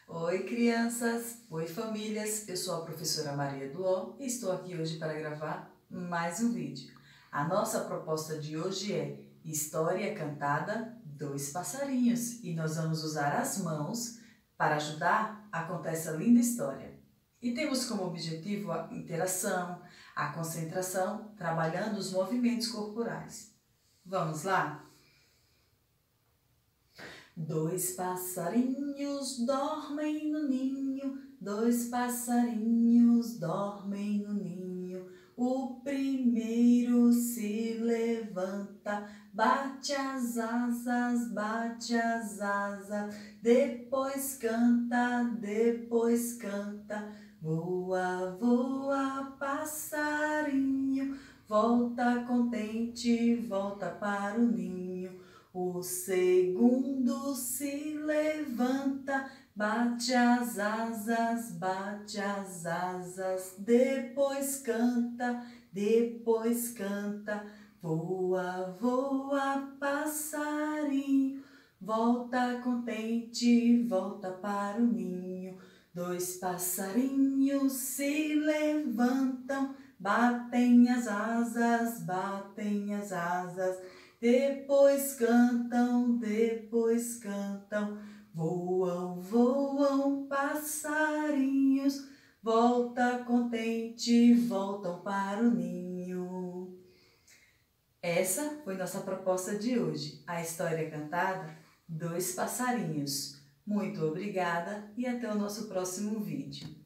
Oi, crianças! Oi, famílias! Eu sou a professora Maria Duó e estou aqui hoje para gravar mais um vídeo. A nossa proposta de hoje é História Cantada Dois Passarinhos e nós vamos usar as mãos para ajudar a contar essa linda história. E temos como objetivo a interação, a concentração, trabalhando os movimentos corporais. Vamos lá? Dois passarinhos dormem no ninho, dois passarinhos dormem no ninho. O primeiro se levanta, bate as asas, depois canta, voa, voa, passarinho, volta contente, volta para o ninho. O segundo se levanta, bate as asas, depois canta, voa, voa, passarinho, volta contente, volta para o ninho. Dois passarinhos se levantam, batem as asas, depois cantam, voam, voam, passarinhos, volta contente, voltam para o ninho. Essa foi nossa proposta de hoje, a história cantada Dois Passarinhos. Muito obrigada e até o nosso próximo vídeo.